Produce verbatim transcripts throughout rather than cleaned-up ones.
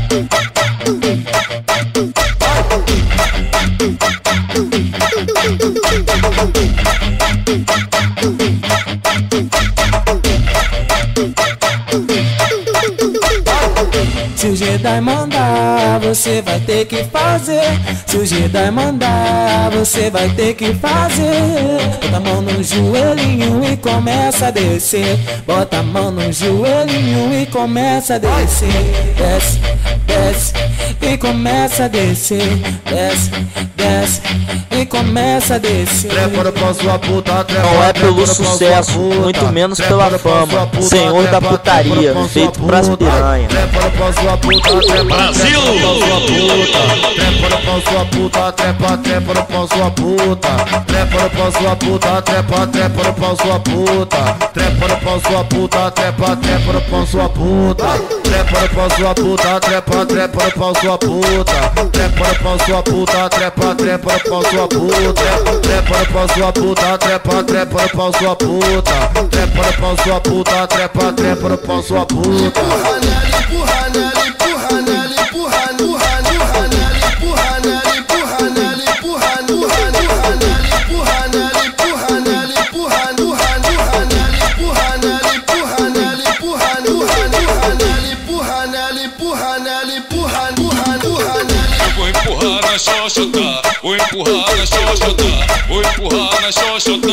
Se o Jedi mandar, você vai ter que fazer. Se o Jedi mandar, você vai ter que fazer. Bota a mão no joelhinho e começa a descer. Bota a mão no joelhinho e começa a descer. Desce, desce e começa a descer. Desce, desce e começa a descer. Trepa pra sua puta, trepa. Não é pelo sucesso, muito menos pela fama. Senhor da putaria, feito pras piranha. Trepa pra sua puta, trepa. Brasil! Trepa pra sua puta, trepa, trepa pra sua puta. Trepa pra sua puta, trepa, trepa pra sua puta. Trepa pra sua puta, trepa, trepa pra sua puta. Trepa pra sua puta, trepa, trepa pra sua puta. Trepa pra sua puta, trepa, trepa pra sua puta. Trepa pra sua puta, trepa, trepa pra sua puta. Trepa pra sua puta, trepa, trepa pra sua puta. Empurra nela, empurra nela, empurra nela, empurra nela, empurra nela, empurra nela, empurra nela, empurra nela, empurra nela, empurra nela, empurra nela, empurra nela, empurra nela, empurra nela, empurra nela, empurra nela, empurra, empurra, empurra nela. Eu vou empurrar na xoxota, vou empurrar na xoxota, vou empurrar na xoxota.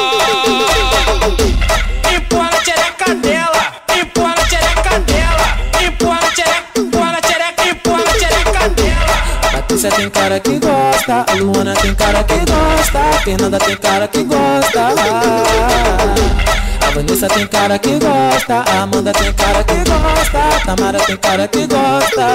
Empurra na xereca dela, empurra na xereca dela, empurra na xereca, empurra na xereca, empurra na xereca dela. Patrícia tem cara que gosta, a Luana tem cara que gosta, a Fernanda tem cara que gosta, a Vanessa tem cara que gosta, a Amanda tem cara que gosta, a Tamara tem cara que gosta.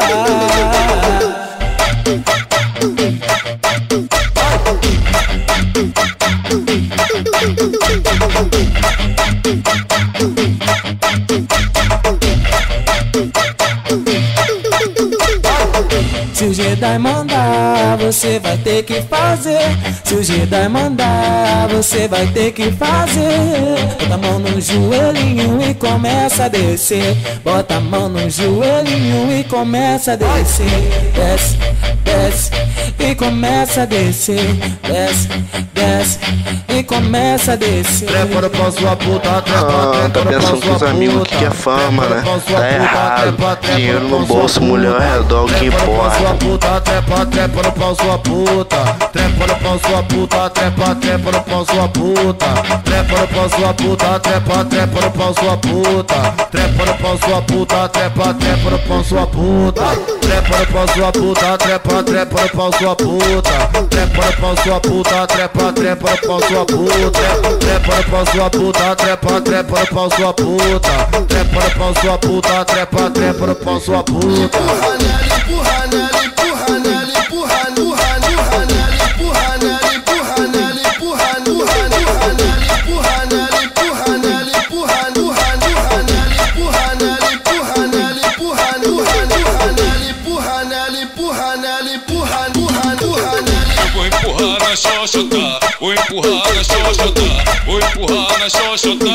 Se o Jedi mandar, você vai ter que fazer. Se o Jedi mandar, você vai ter que fazer. Bota a mão no joelhinho e começa a descer. Bota a mão no joelhinho e começa a descer. Desce, desce e começa a descer. Desce, desce e começa a descer. Trepa pra sua puta, trepa, Ah, tá pensando com os amigos que é fama, né? Tá errado. Dinheiro no bolso, mulher ao redor, o que importa. Puta, trepa, trepa pra sua puta. Trepa pra sua puta, trepa, trepa pra sua puta. Trepa pra sua puta, trepa, trepa pra sua puta. Trepa pra sua puta, trepa, trepa pra sua puta. Trepa pra sua puta, trepa, trepa pra sua puta. Trepa pra sua puta, trepa, trepa pra sua puta. Trepa pra sua puta, trepa, trepa pra sua puta. Trepa pra sua puta, trepa, trepa pra sua puta. Empurra nela, empurra nela, empurra nela, empurra nela, empurra nela, empurra nela, empurra nela, empurra nela, empurra nela, empurra nela, empurra nela, empurra nela, empurra nela, empurra nela, empurra nela, empurra nela, empurra, empurra, empurra nela. Eu vou empurrar na xoxota, vou empurrar na xoxota, vou empurrar na xoxota.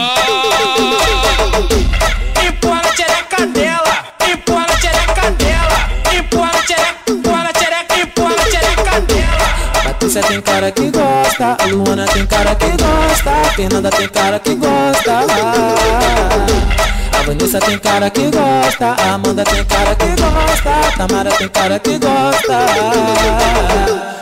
Empurra na xereca dela, empurra na xereca dela, empurra na xereca, empurra na xereca, empurra na xereca dela. Patrícia tem cara que gosta, a Luana tem cara que gosta, a Fernanda tem cara que gosta, a Vanessa tem cara que gosta, a Amanda tem cara que gosta, a Tamara tem cara que gosta.